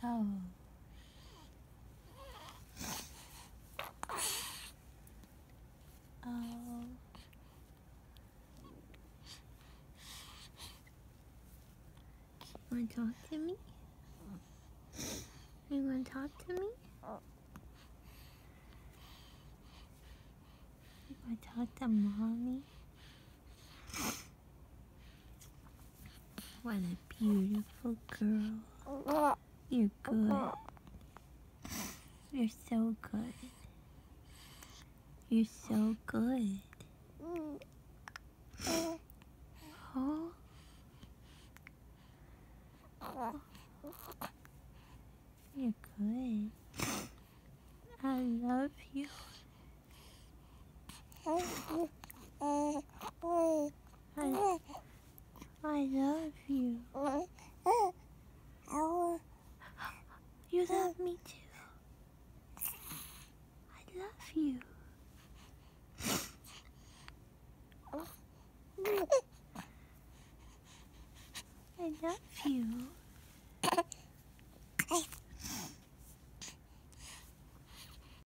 Oh. Oh. You wanna talk to me? You wanna talk to me? You wanna talk to mommy? What a beautiful girl. You're good. You're so good. You're so good. Oh. You're good. I love you. I love you. You love me too. I love you. I love you.